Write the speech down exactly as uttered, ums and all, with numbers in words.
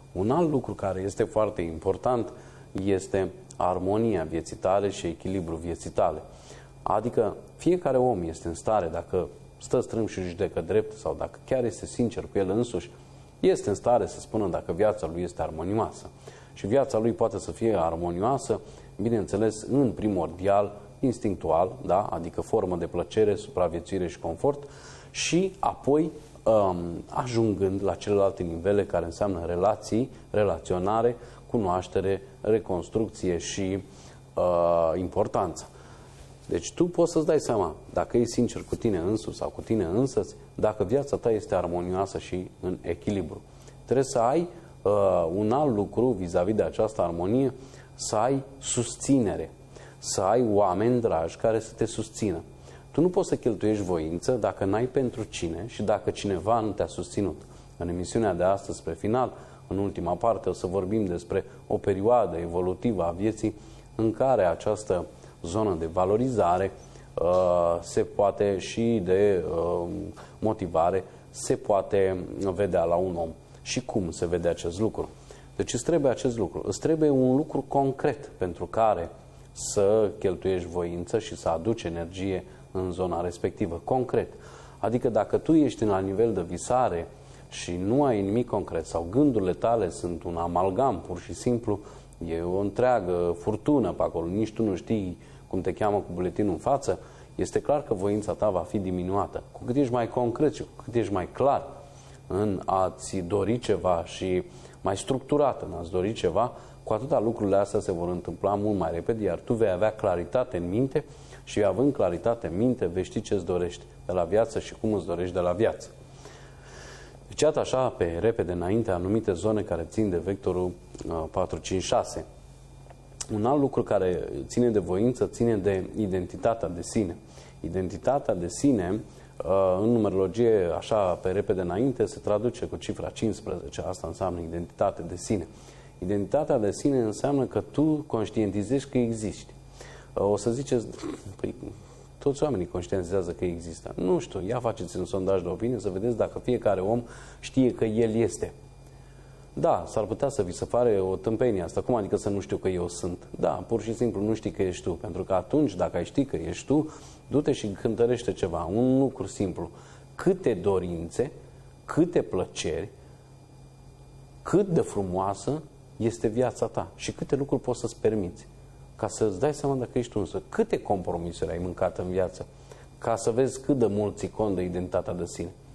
Un alt lucru care este foarte important este armonia vieții tale și echilibrul vieții tale. Adică fiecare om este în stare, dacă stă strâmb și judecă drept sau dacă chiar este sincer cu el însuși, este în stare să spună dacă viața lui este armonioasă. Și viața lui poate să fie armonioasă, bineînțeles, în primordial, instinctual, da? Adică formă de plăcere, supraviețuire și confort, și apoi um, ajungând la celelalte nivele care înseamnă relații, relaționare, cunoaștere, reconstrucție și uh, importanță. Deci tu poți să-ți dai seama, dacă ești sincer cu tine însuți sau cu tine însăți, dacă viața ta este armonioasă și în echilibru. Trebuie să ai uh, un alt lucru vis-a-vis de această armonie, să ai susținere, să ai oameni dragi care să te susțină. Tu nu poți să cheltuiești voință dacă n-ai pentru cine și dacă cineva nu te-a susținut. În emisiunea de astăzi, spre final, în ultima parte, o să vorbim despre o perioadă evolutivă a vieții în care această zonă de valorizare uh, se poate și de uh, motivare se poate vedea la un om. Și cum se vede acest lucru? Deci îți trebuie acest lucru. Îți trebuie un lucru concret pentru care să cheltuiești voință și să aduci energie în zona respectivă. Concret. Adică dacă tu ești la nivel de visare și nu ai nimic concret sau gândurile tale sunt un amalgam, pur și simplu, e o întreagă furtună pe acolo, nici tu nu știi cum te cheamă cu buletinul în față, este clar că voința ta va fi diminuată. Cu cât ești mai concret și cu cât ești mai clar în a-ți dori ceva și mai structurat în a-ți dori ceva, cu atâta lucrurile astea se vor întâmpla mult mai repede, iar tu vei avea claritate în minte și având claritate în minte, vei ști ce-ți dorești de la viață și cum îți dorești de la viață. Deci, iată așa, pe repede înainte, anumite zone care țin de vectorul uh, patru, cinci, șase. Un alt lucru care ține de voință, ține de identitatea de sine. Identitatea de sine, uh, în numerologie, așa, pe repede înainte, se traduce cu cifra cincisprezece. Asta înseamnă identitate de sine. Identitatea de sine înseamnă că tu conștientizezi că existi. Uh, o să ziceți, păi, toți oamenii conștientizează că există. Nu știu, ia faceți un sondaj de opinie să vedeți dacă fiecare om știe că el este. Da, s-ar putea să vi se pare o tâmpenie asta. Cum adică să nu știu că eu sunt? Da, pur și simplu nu știi că ești tu. Pentru că atunci, dacă ai ști că ești tu, du-te și cântărește ceva. Un lucru simplu. Câte dorințe, câte plăceri, cât de frumoasă este viața ta și câte lucruri poți să-ți permiți. Ca să-ți dai seama dacă ești tu însă. Câte compromisuri ai mâncat în viață ca să vezi cât de mult ții cont de identitatea de sine.